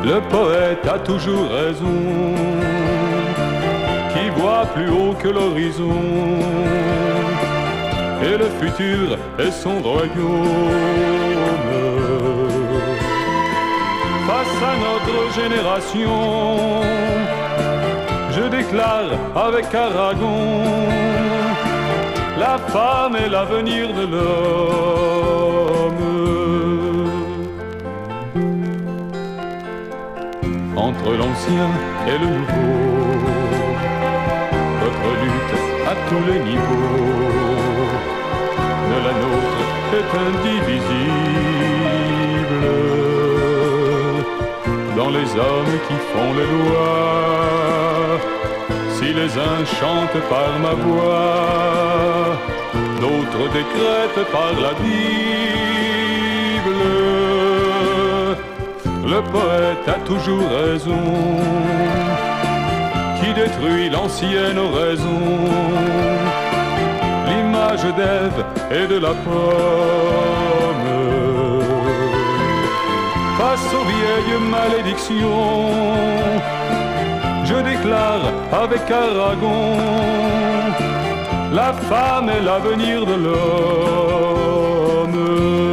Le poète a toujours raison, qui voit plus haut que l'horizon, et le futur est son royaume. Face à notre génération, je déclare avec Aragon, la femme est l'avenir de l'homme. Entre l'ancien et le nouveau, votre lutte à tous les niveaux, de la nôtre est indivisible. Dans les hommes qui font les lois, si les uns chantent par ma voix, d'autres décrètent par la Bible. Le poète a toujours raison, qui détruit l'ancienne oraison, l'image d'Ève et de la pomme. Face aux vieilles malédictions, je déclare avec Aragon, la femme est l'avenir de l'homme.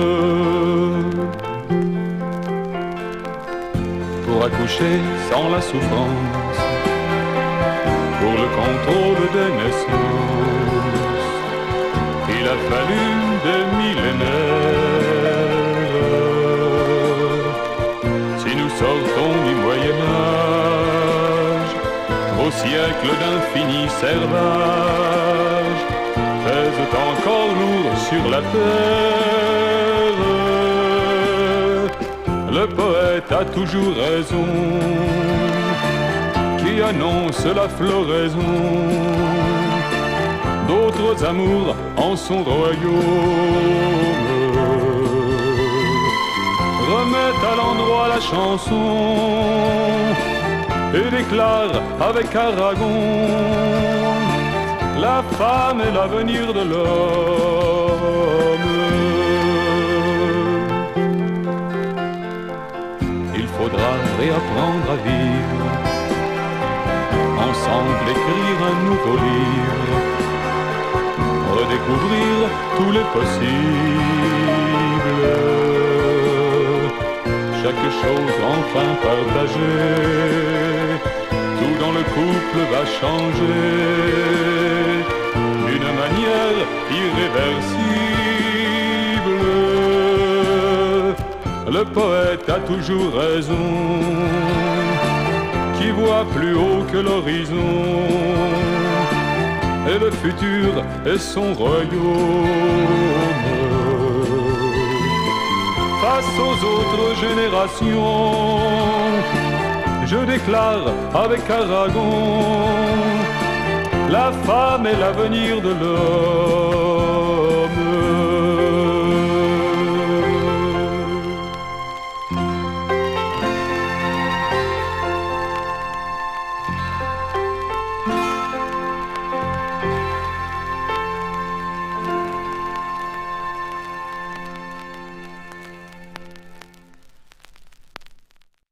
Pour accoucher sans la souffrance, pour le contrôle des naissances, il a fallu des millénaires. Si nous sortons du Moyen-Âge, au siècle d'infini servage, pèsent encore lourd sur la terre. Le poète a toujours raison, qui annonce la floraison d'autres amours en son royaume. Remet à l'endroit la chanson et déclare avec Aragon, la femme est l'avenir de l'homme. Il faudra réapprendre à vivre, ensemble écrire un nouveau livre, redécouvrir tous les possibles. Chaque chose enfin partagée, tout dans le couple va changer d'une manière irréversible. Le poète a toujours raison, qui voit plus haut que l'horizon, et le futur est son royaume. Face aux autres générations, je déclare avec Aragon, la femme est l'avenir de l'homme.